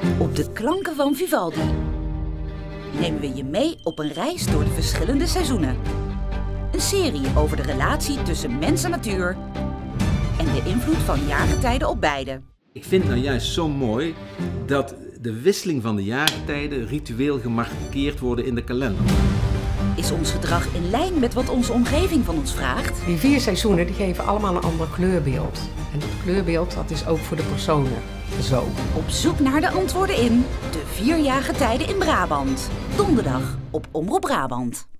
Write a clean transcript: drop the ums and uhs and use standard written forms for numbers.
Op de klanken van Vivaldi nemen we je mee op een reis door de verschillende seizoenen. Een serie over de relatie tussen mens en natuur en de invloed van jaargetijden op beide. Ik vind nou juist zo mooi dat de wisseling van de jaargetijden ritueel gemarkeerd worden in de kalender. Is ons gedrag in lijn met wat onze omgeving van ons vraagt? Die 4 seizoenen die geven allemaal een ander kleurbeeld. En dat kleurbeeld dat is ook voor de personen zo. Op zoek naar de antwoorden in de 4 jaargetijden in Brabant. Donderdag op Omroep Brabant.